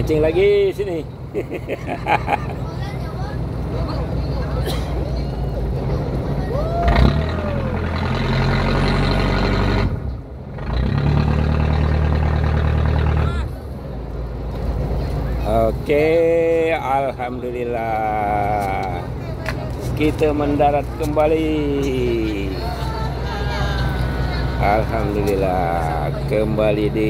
mancing lagi sini. Oke, alhamdulillah kita mendarat kembali. Alhamdulillah kembali di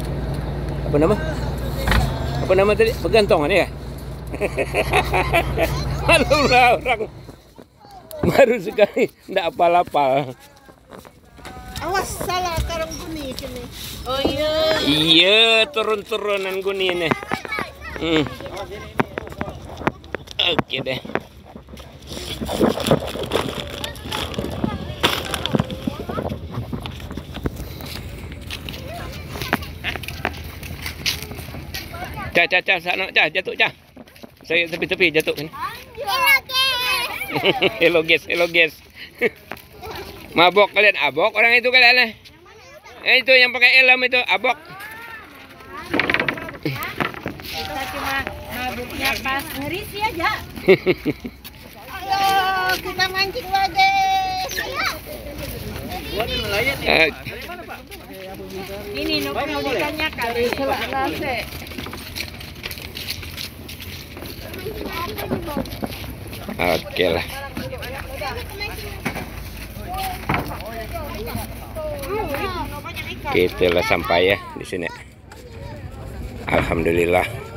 apa nama tadi, Pegantongan ya. Malulah orang baru sekali ndak apal-apal. Awas salah karang guni kini. Oh iya. Iya, turun-turunan guni nih. Oke deh. Cah, sana, jatuh, Cah. Saya tepi-tepi jatuh ini. Hello guys. Mabok kalian, abok orang itu kalian. Itu yang pakai helm itu, abok. Kita cuma mabuknya pas ngerisi aja. Ayo kita mancing lagi. Ini mau ditanyakan di selase. Oke lah. Kita lah sampai ya di sini. Alhamdulillah.